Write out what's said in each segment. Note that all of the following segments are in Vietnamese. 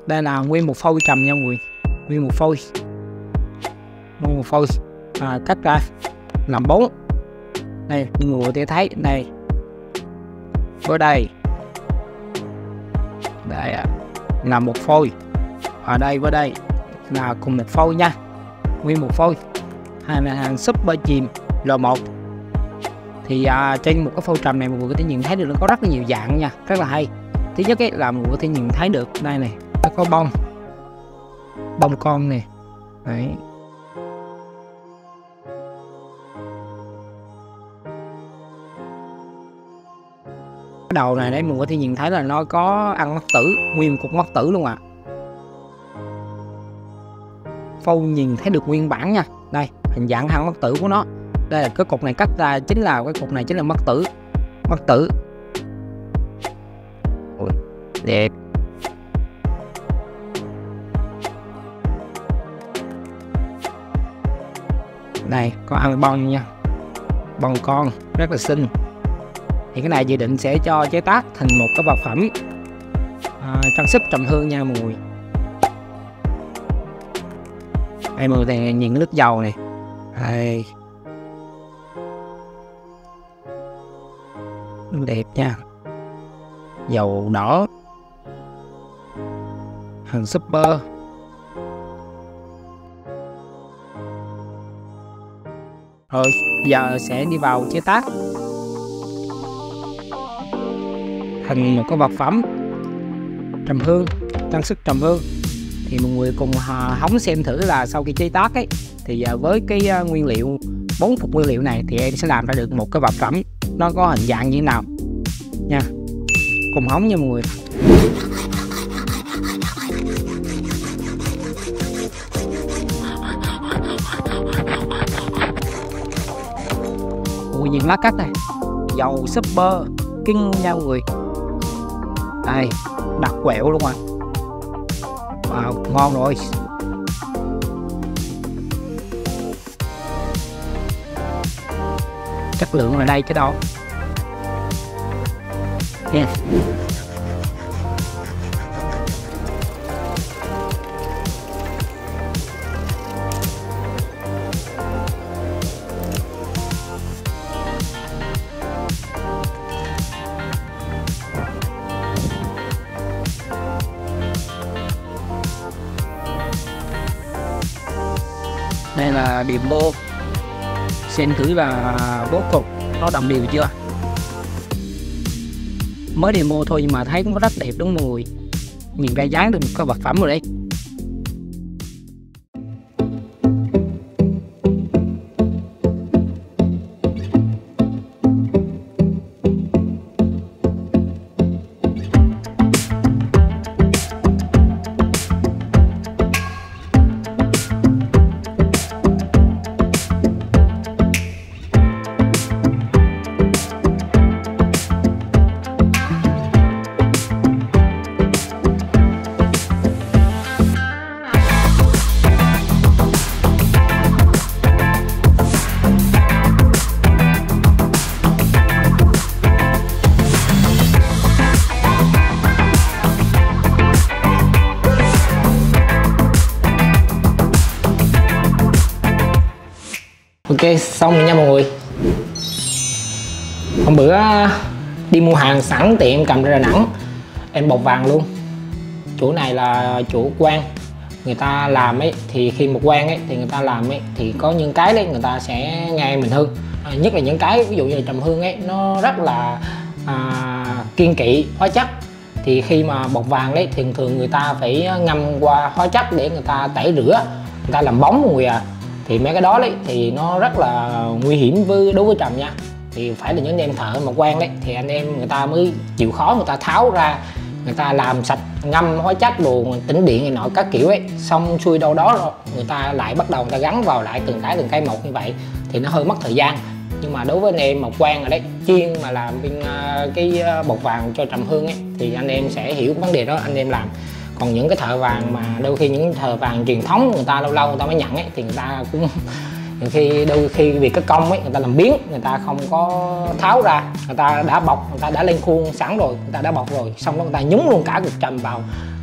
Đây là nguyên một phôi trầm nha mọi người, nguyên một phôi cắt ra làm 4. Đây mọi người có thể thấy đây, ở đây là một phôi, ở đây với đây là cùng một phôi nha, nguyên một phôi. Hàng super chìm L1 thì trên một cái phôi trầm này mọi người có thể nhìn thấy được nó có rất là nhiều dạng nha, rất là hay. Thứ nhất ấy là mọi người có thể nhìn thấy được đây này, nó có bông con này đấy. Cái đầu này đấy mọi người có thể nhìn thấy là nó có ăn mắc tử, nguyên một cục mắc tử luôn ạ. Phôi nhìn thấy được nguyên bản nha, đây hình dạng ăn mắc tử của nó. Đây là cái cục này cắt ra chính là cái cục này chính là mắc tử. Ui, đẹp. Đây có ăn bông nha, bông con rất là xinh. Thì cái này dự định sẽ cho chế tác thành một cái vật phẩm trang sức trầm hương nha mọi người. Đây mọi người nhìn cái nước dầu này, đây đẹp nha, dầu đỏ, hàng super. Rồi giờ sẽ đi vào chế tác thành một cái vật phẩm trầm hương, trang sức trầm hương. Thì mọi người cùng hóng xem thử là sau khi chế tác ấy thì với cái nguyên liệu 4 cục nguyên liệu này thì em sẽ làm ra được một cái vật phẩm nó có hình dạng như thế nào nha, cùng hóng nha mọi người. Ui, nhìn lá cắt này, dầu super kinh nha mọi người. Đây đặc quẹo luôn à. Wow, ngon rồi. Chất lượng ở đây chứ đâu nha. Đây là điểm bô, xem thử là bố cục nó đồng đều chưa. Mới demo thôi nhưng mà thấy cũng rất đẹp đúng không mọi người, nhìn ra dáng được một cái vật phẩm rồi đấy. Ok, xong rồi nha mọi người. Hôm bữa đi mua hàng sẵn tiệm cầm ra Đà Nẵng, em bọc vàng luôn. Chỗ này là chỗ Quang, người ta làm ấy thì khi một Quang ấy thì người ta làm ấy thì có những cái đấy người ta sẽ nghe mình hơn. Nhất là những cái ví dụ như trầm hương ấy nó rất là kiên kỵ hóa chất, thì khi mà bọc vàng đấy thì thường người ta phải ngâm qua hóa chất để người ta tẩy rửa, người ta làm bóng mọi người à. Thì mấy cái đó đấy thì nó rất là nguy hiểm đối với trầm nha. Thì phải là những anh em thợ mà quen đấy thì anh em người ta mới chịu khó, người ta tháo ra, người ta làm sạch, ngâm hóa chất đồ tĩnh điện này nọ các kiểu ấy, xong xuôi đâu đó rồi người ta lại bắt đầu người ta gắn vào lại từng cái một như vậy thì nó hơi mất thời gian. Nhưng mà đối với anh em mà quen rồi đấy, chuyên mà làm bên cái bột vàng cho trầm hương ấy thì anh em sẽ hiểu vấn đề đó, anh em làm. Còn những cái thợ vàng mà đôi khi những thợ vàng truyền thống người ta lâu lâu người ta mới nhận ấy thì người ta cũng đôi khi vì cái công ấy người ta làm biến, người ta không có tháo ra, người ta đã bọc, người ta đã lên khuôn sẵn rồi, người ta đã bọc rồi, xong đó người ta nhúng luôn cả cục trầm vào,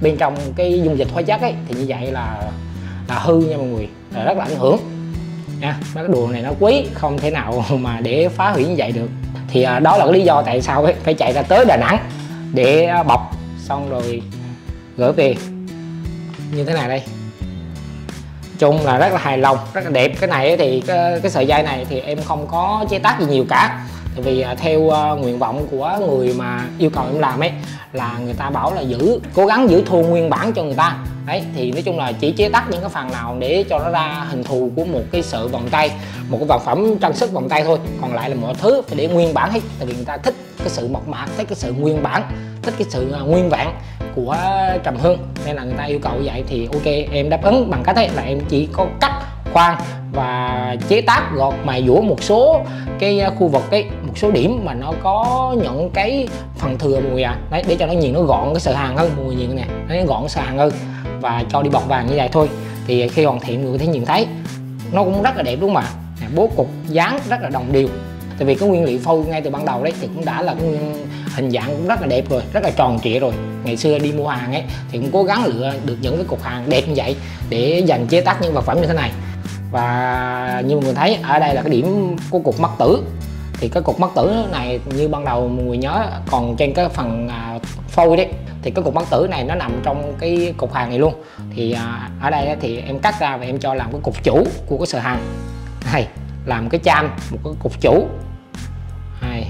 bên trong cái dung dịch hóa chất ấy, thì như vậy là hư nha mọi người, là rất là ảnh hưởng nha. Mấy cái đồ này nó quý, không thể nào mà để phá hủy như vậy được. Thì đó là cái lý do tại sao ấy phải chạy ra tới Đà Nẵng để bọc xong rồi gửi về như thế này đây. Chung là rất là hài lòng, rất là đẹp. Cái này thì cái sợi dây này thì em không có chế tác gì nhiều cả, tại vì theo nguyện vọng của người mà yêu cầu em làm ấy, là người ta bảo là cố gắng giữ thô nguyên bản cho người ta đấy. Thì nói chung là chỉ chế tác những cái phần nào để cho nó ra hình thù của một cái sợi vòng tay, một cái vật phẩm trang sức vòng tay thôi, còn lại là mọi thứ phải để nguyên bản hết. Tại vì người ta thích cái sự mộc mạc, thích cái sự nguyên bản, thích cái sự nguyên vẹn của trầm hương, nên là người ta yêu cầu vậy. Thì ok, em đáp ứng bằng cách ấy là em chỉ có cắt, khoan và chế tác, gọt mài dũa một số cái khu vực ấy, một số điểm mà nó có những cái phần thừa mùi đấy, để cho nó nhìn nó gọn cái sợi hàng hơn. Mùi nhìn nè, nó gọn sợi hàng hơn, và cho đi bọc vàng như vậy thôi. Thì khi hoàn thiện người có thể nhìn thấy nó cũng rất là đẹp đúng không ạ? Bố cục dáng rất là đồng đều, tại vì cái nguyên liệu phôi ngay từ ban đầu đấy thì cũng đã là cái hình dạng cũng rất là đẹp rồi, rất là tròn trịa rồi. Ngày xưa đi mua hàng ấy thì cũng cố gắng lựa được những cái cục hàng đẹp như vậy để dành chế tác những vật phẩm như thế này. Và như mọi người thấy ở đây là cái điểm của cục mắc tử. Thì cái cục mắc tử này như ban đầu mọi người nhớ, còn trên cái phần phôi đấy thì cái cục mắc tử này nó nằm trong cái cục hàng này luôn. Thì ở đây thì em cắt ra và em cho làm cái cục chủ của cái sợi hàng này, làm cái cham một cái cục chủ này.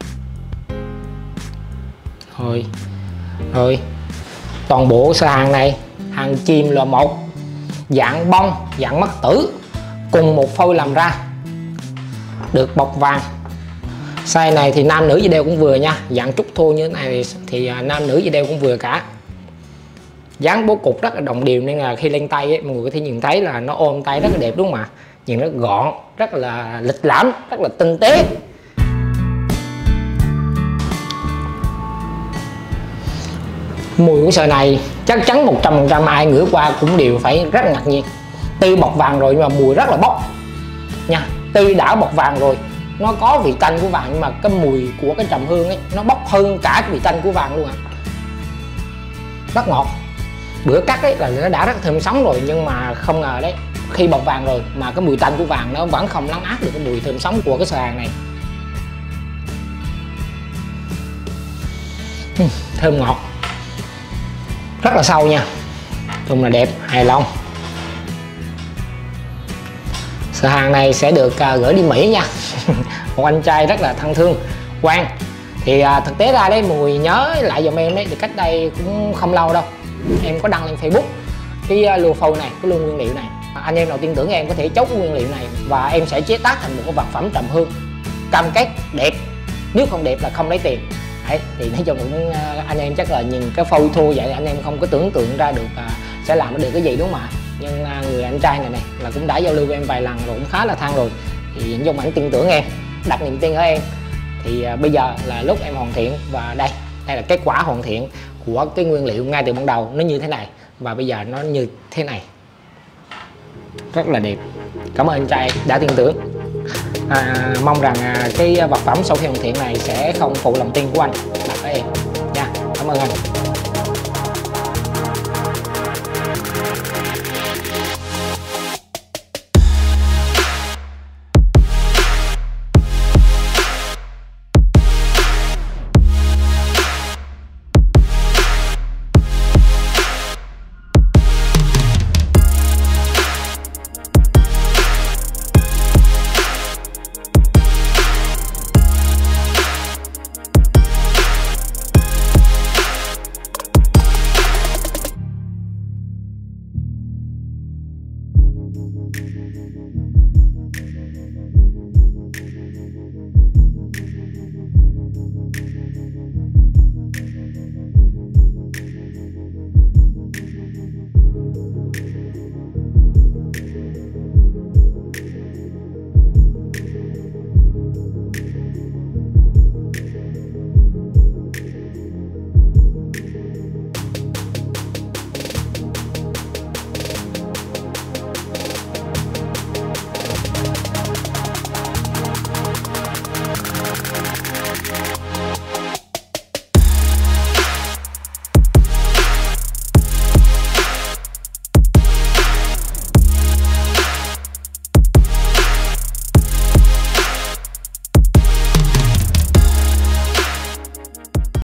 Rồi toàn bộ sợi hàng này, hàng chìm là một dạng bông, dạng mắc tử cùng một phôi làm ra, được bọc vàng. Size này thì nam nữ gì đeo cũng vừa nha, dạng trúc thô như thế này thì nam nữ gì đeo cũng vừa cả. Dáng bố cục rất là đồng đều, nên là khi lên tay ấy, mọi người có thể nhìn thấy là nó ôm tay rất là đẹp đúng không ạ? Nhìn nó gọn, rất là lịch lãm, rất là tinh tế. Mùi của sợi này chắc chắn 100% ai ngửi qua cũng đều phải rất là ngạc nhiên. Tuy bọc vàng rồi nhưng mà mùi rất là bốc nha. Tuy đã bọc vàng rồi, nó có vị tanh của vàng, nhưng mà cái mùi của cái trầm hương ấy nó bốc hơn cả cái vị tanh của vàng luôn ạ. Rất ngọt. Bữa cắt ấy là nó đã rất thơm sống rồi, nhưng mà không ngờ đấy, khi bọc vàng rồi mà cái mùi tanh của vàng nó vẫn không lấn át được cái mùi thơm sống của cái sợi hàng này. Thơm ngọt, rất là sâu nha. Chung là đẹp, hài lòng. Sợi hàng này sẽ được gửi đi Mỹ nha. Một anh trai rất là thân thương, Quang. Thì thực tế ra đấy, mọi người nhớ lại giùm em đấy, thì cách đây cũng không lâu đâu, em có đăng lên Facebook cái lô phôi này, cái lô nguyên liệu này. Anh em nào tin tưởng em có thể chốt cái nguyên liệu này và em sẽ chế tác thành một cái vật phẩm trầm hương cam kết đẹp, nếu không đẹp là không lấy tiền. Đấy, thì nói chung cũng anh em chắc là nhìn cái phôi thô vậy anh em không có tưởng tượng ra được sẽ làm được cái gì đúng không ạ? Nhưng người anh trai này là cũng đã giao lưu với em vài lần rồi, cũng khá là thân rồi, thì Dung ảnh tin tưởng em, đặt niềm tin ở em. Thì bây giờ là lúc em hoàn thiện, và đây là kết quả hoàn thiện của cái nguyên liệu ngay từ ban đầu, nó như thế này và bây giờ nó như thế này, rất là đẹp. Cảm ơn anh trai đã tin tưởng. Mong rằng cái vật phẩm sau khi hoàn thiện này sẽ không phụ lòng tin của anh đặt ở em nha. Cảm ơn anh.